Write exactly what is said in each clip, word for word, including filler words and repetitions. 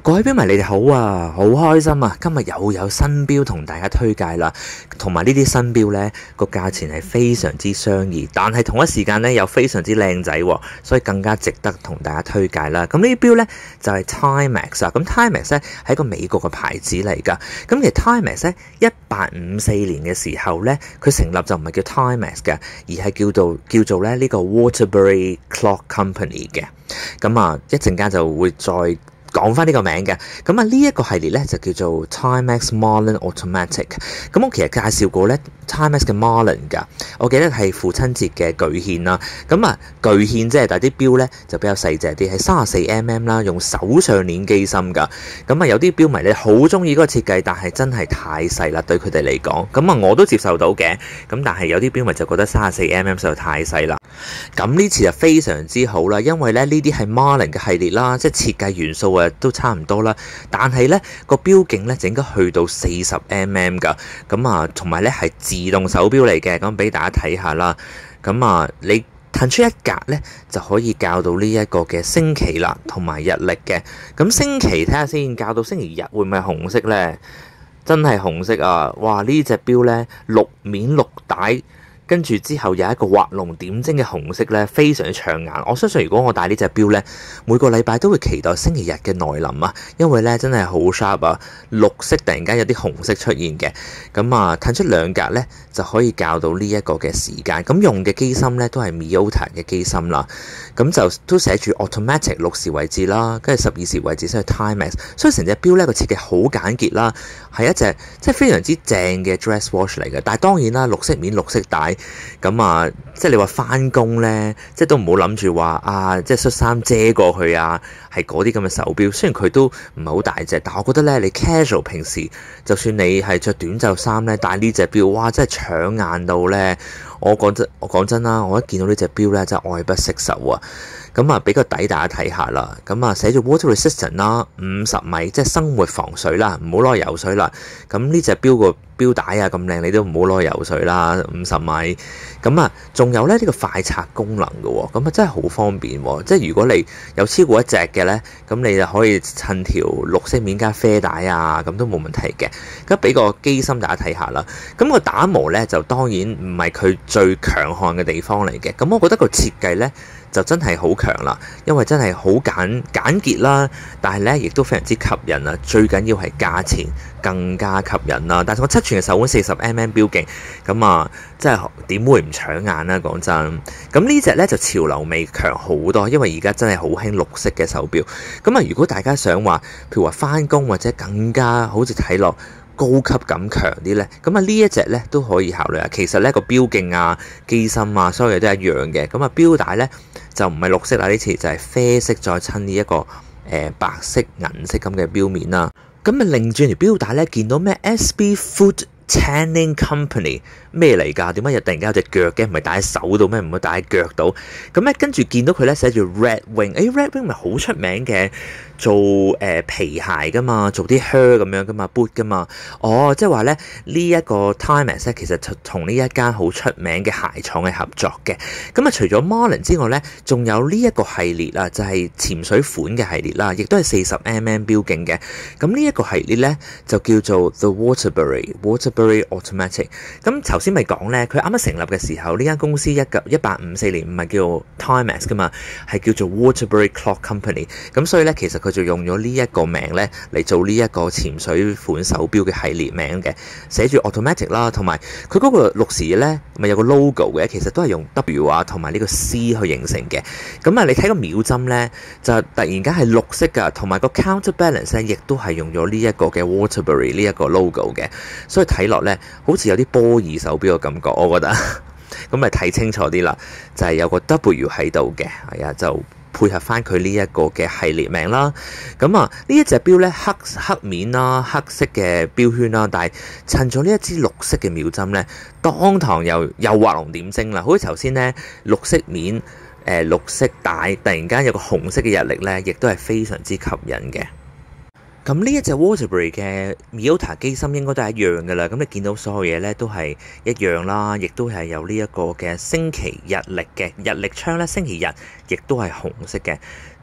各位錶迷你哋好啊，好開心啊！今日又有新錶同大家推介啦，同埋呢啲新錶呢個價錢係非常之相宜，但係同一時間呢又非常之靚仔，所以更加值得同大家推介啦。咁呢啲錶呢就係 Timex 啊，咁 Timex 呢係一個美國嘅牌子嚟噶。咁其實 Timex 呢一八五四年嘅時候呢，佢成立就唔係叫 Timex 嘅，而係叫做叫做咧呢個 Waterbury Clock Company 嘅。咁啊，一陣間就會再講翻呢個名嘅，咁啊呢一個系列咧就叫做 Timex Marlin Automatic。咁我其實介紹過咧 Timex 嘅 Marlin 噶，我記得係父親節嘅巨獻啦。咁啊巨獻即係但係啲錶咧就比較細隻啲，係三十四 mm 啦，用手上鏈機芯噶。咁啊有啲錶迷咧好中意嗰個設計，但係真係太細啦，對佢哋嚟講。咁啊我都接受到嘅，咁但係有啲錶迷就覺得三十四 mm 實在太細啦。咁呢次就非常之好啦，因為咧呢啲係 Marlin 嘅系列啦，即係設計元素啊都差唔多啦，但係咧個錶徑咧就應該去到四十 mm 噶，咁啊同埋咧係自動手錶嚟嘅，咁俾大家睇下啦。咁啊你騰出一格咧就可以校到呢一個嘅星期啦，同埋日曆嘅。咁星期睇下先，校到星期日會唔會係紅色咧？真係紅色啊！哇！呢隻錶咧綠面綠帶。跟住之後有一個畫龍點睛嘅紅色咧，非常之搶眼。我相信如果我戴呢隻錶咧，每個禮拜都會期待星期日嘅來臨啊，因為咧真係好 sharp 啊，綠色突然間有啲紅色出現嘅。咁啊，褪出兩格咧就可以校到呢一個嘅時間。咁用嘅機芯咧都係 Miyota 嘅機芯啦。咁就都寫住 automatic 六時位置啦，跟住十二時位置先係 Timex。所以成隻錶咧個設計好簡潔啦，係一隻即係非常之正嘅 dress watch 嚟嘅。但係當然啦，綠色面綠色帶。咁啊，即係你話翻工咧，即係都唔好諗住話啊，即係恤衫遮過去啊，係嗰啲咁嘅手錶。雖然佢都唔係好大隻，但我覺得咧，你 casual 平時就算你係着短袖衫咧，戴呢隻錶，哇，真係搶眼到咧！我講真，我講真啦，我一見到呢隻錶咧，真係愛不釋手啊！咁啊，俾個底大家睇下啦。咁啊，寫住 water resistant 啦，五十米，即係生活防水啦，唔好攞去游水啦。咁呢隻錶個錶帶啊咁靚，你都唔好攞去游水啦，五十米。咁啊，仲有咧呢個快拆功能嘅喎，咁啊真係好方便喎。即係如果你有超過一隻嘅咧，咁你就可以襯條綠色面加啡帶啊，咁都冇問題嘅。咁俾個機芯大家睇下啦。咁個打磨咧就當然唔係佢最強項嘅地方嚟嘅。咁我覺得個設計咧就真係好強啦，因為真係好簡簡潔啦，但係咧亦都非常之吸引啊！最緊要係價錢更加吸引啦。但係我七寸嘅手腕四十 mm 錶徑，咁啊，真係點會唔搶眼啦？講真，咁呢隻咧就潮流味強好多，因為而家真係好興綠色嘅手錶。咁啊，如果大家想話，譬如話返工或者更加好似睇落高級感強啲呢，咁啊呢一隻呢都可以考慮啊。其實呢個錶徑啊、機芯啊，所有嘢都一樣嘅。咁啊錶帶呢就唔係綠色啦，呢次就係啡色再襯呢一個誒、呃、白色銀色咁嘅錶面啦。咁啊擰轉條錶帶呢，見到咩 S B Foot Tanning Company 咩嚟㗎？點解又突然間有隻腳嘅？唔係戴喺手度咩？唔會戴喺腳度。咁咧跟住見到佢咧寫住 Red Wing，誒 Red Wing 咪好出名嘅，做誒、呃、皮鞋㗎嘛，做啲靴咁樣㗎嘛 ，boot 㗎嘛。哦，即係話咧呢一個 Timex 咧，其實同呢一間好出名嘅鞋廠嘅合作嘅。咁啊，除咗 Marlin 之外咧，仲有呢一個系列啊，就係、是、潛水款嘅系列啦，亦都係四十 mm 錶徑嘅。咁呢一個系列咧就叫做 The Waterbury Waterbury Automatic。咁頭先咪講咧，佢啱啱成立嘅時候，呢間公司一九一八五四年唔係叫 Timex 噶嘛，係叫做 Waterbury Clock Company。咁所以咧，其實佢就用咗呢一個名咧嚟做呢一個潛水款手錶嘅系列名嘅，寫住 Automatic 啦，同埋佢嗰個六時咧咪有個 logo 嘅，其實都係用 W 啊同埋呢個 C 去形成嘅。咁啊，你睇個秒針咧，就突然間係綠色噶，同埋個 counterbalance 咧，亦都係用咗呢一個嘅 Waterbury 呢一個 logo 嘅，所以睇落咧好似有啲波爾手錶嘅感覺，我覺得。咁咪睇清楚啲啦，就係、是、有個 W 喺度嘅，係啊，就配合翻佢呢一個嘅系列名啦。咁啊，呢一隻錶咧黑黑面啦，黑色嘅錶圈啦，但係襯咗呢一支綠色嘅秒針咧，當堂又又畫龍點睛啦。好似頭先咧綠色面誒、呃、綠色帶，突然間有個紅色嘅日曆咧，亦都係非常之吸引嘅。咁呢一隻 Waterbury 嘅 Miyota 機芯應該都係一樣嘅啦。咁你見到所有嘢咧都係一樣啦，亦都係有呢一個嘅星期日曆嘅日曆槍咧，星期日亦都係紅色嘅。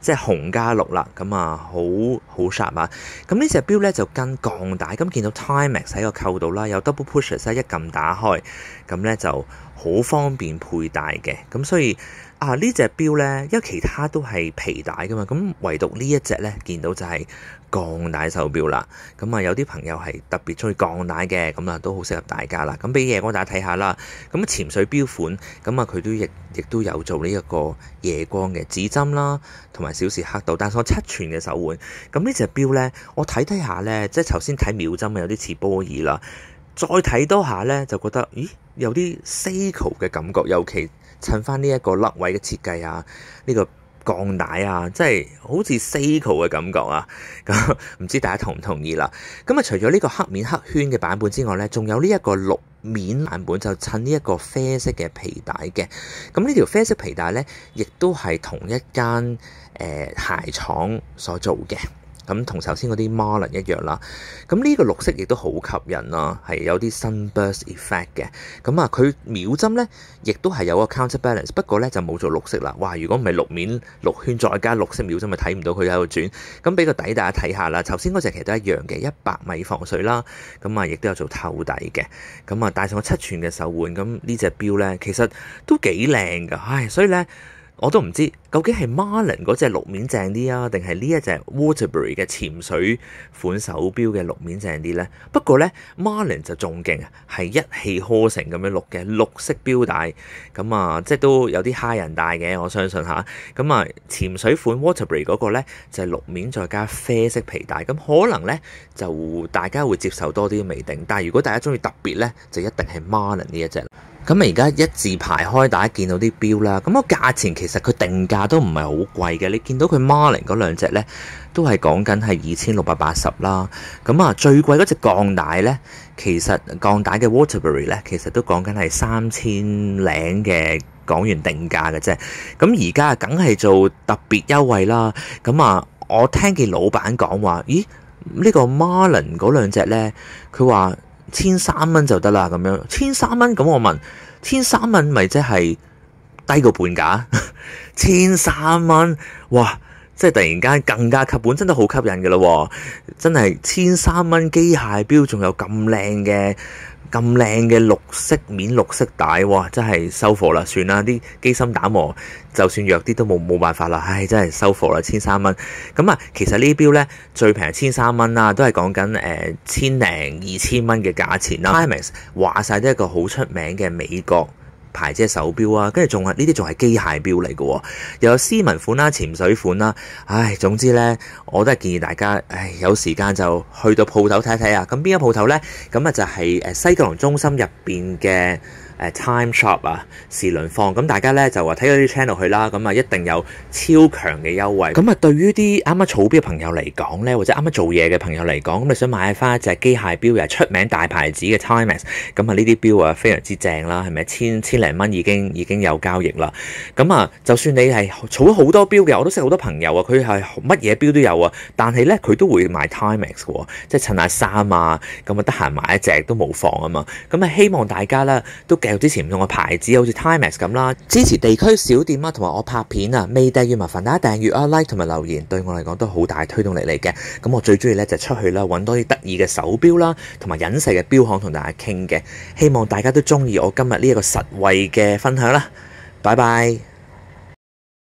即係紅加綠啦，咁啊好好 sharp 啊！咁呢隻錶咧就跟鋼帶，咁見到 Timex 喺個扣度啦，有 double pushers 一撳打開，咁咧就好方便佩戴嘅。咁所以啊呢隻錶咧，因為其他都係皮帶噶嘛，咁唯獨呢一隻咧見到就係鋼帶手錶啦。咁啊有啲朋友係特別中意鋼帶嘅，咁啊都好適合大家啦。咁俾夜光大家睇下啦。咁潛水錶款，咁啊佢都亦亦都有做呢一個夜光嘅指針啦，同埋小時刻度，但係我七寸嘅手環。咁呢隻錶咧，我睇睇下咧，即係頭先睇秒針有啲似波爾啦，再睇多下咧就覺得，咦有啲 Seiko 嘅感覺，尤其襯翻呢一個甩位嘅設計啊，呢、這個鋼帶啊，即係好似 Seiko 嘅感覺啊！咁唔知大家同唔同意啦？咁啊，除咗呢個黑面黑圈嘅版本之外咧，仲有呢一個綠面版本，就襯呢一個啡色嘅皮帶嘅。咁呢條啡色皮帶咧，亦都係同一間誒、呃、鞋廠所做嘅。咁同頭先嗰啲 Marlin 一樣啦，咁呢個綠色亦都好吸引啦，係有啲 sunburst effect 嘅。咁啊，佢秒針咧，亦都係有個 counterbalance，不過咧就冇做綠色啦。哇！如果唔係綠面綠圈再加綠色秒針，咪睇唔到佢喺度轉。咁俾個底大家睇下啦，頭先嗰隻其實都一樣嘅，一百米防水啦。咁啊，亦都有做透底嘅。咁啊，戴上個七寸嘅手環，咁呢隻錶咧其實都幾靚㗎，唉，所以咧。我都唔知究竟係 Marlin 嗰隻綠面正啲啊，定係呢一隻 Waterbury 嘅潛水款手錶嘅綠面正啲呢？不過呢 Marlin 就仲勁啊，係一氣呵成咁樣綠嘅綠色錶帶，咁啊即係都有啲蝦人戴嘅，我相信吓。咁啊潛水款 Waterbury 嗰個呢，就係、是、綠面再加啡色皮帶，咁可能呢，就大家會接受多啲未定，但係如果大家中意特別呢，就一定係 Marlin 呢一隻。咁而家一字排開，大家見到啲錶啦，咁個價錢其實佢定價都唔係好貴嘅。你見到佢 Marlin 嗰兩隻呢，都係講緊係二千六百八十啦。咁啊，最貴嗰隻鋼帶呢，其實鋼帶嘅 Waterbury 呢，其實都講緊係三千零嘅港元定價嘅啫。咁而家梗係做特別優惠啦。咁啊，我聽見老闆講話，咦？呢個 Marlin 嗰兩隻呢，佢話千三蚊就得啦，咁樣千三蚊，咁我問千三蚊咪即係低過半價？千三蚊，哇！即係突然間更加吸本，真係好吸引嘅咯，真係千三蚊機械錶，仲有咁靚嘅咁靚嘅綠色面綠色帶，哇！真係收貨啦，算啦，啲機芯打磨就算弱啲都冇冇辦法啦，唉，真係收貨啦，千三蚊。咁啊，其實呢啲錶咧最平係千三蚊啦，都係講緊誒千零二千蚊嘅價錢啦。Timex 話晒都係一個好出名嘅美國牌子嘅手錶啊，跟住仲係呢啲仲係機械錶嚟嘅，又有斯文款啦、潛水款啦，唉，總之呢，我都係建議大家，唉，有時間就去到鋪頭睇睇啊。咁邊間鋪頭呢？咁啊就係誒西九龍中心入邊嘅誒 Time Shop 啊，時輪坊。咁大家呢就話睇嗰啲 channel 去啦，咁啊一定有超強嘅優惠。咁啊對於啲啱啱儲錶嘅朋友嚟講呢，或者啱啱做嘢嘅朋友嚟講，咁你想買翻一隻機械錶又係出名大牌子嘅 Timex，咁啊呢啲錶啊非常之正啦，係咪千千零蚊已經已經有交易啦？咁啊就算你係儲咗好多錶嘅，我都識好多朋友啊，佢係乜嘢錶都有啊，但係呢，佢都會買 Timex 嘅，即係襯下衫啊，咁啊得閒買一隻都冇妨啊嘛。咁啊希望大家呢都繼續支持唔同嘅牌子，好似 Timex 咁啦，支持地區小店啊，同埋我拍片啊，未訂閱麻煩大家訂閱啊 like 同埋留言，對我嚟講都好大推動力嚟嘅。咁我最中意呢就出去啦，揾多啲得意嘅手錶啦，同埋隱世嘅錶行同大家傾嘅。希望大家都中意我今日呢一個實惠嘅分享啦，拜拜。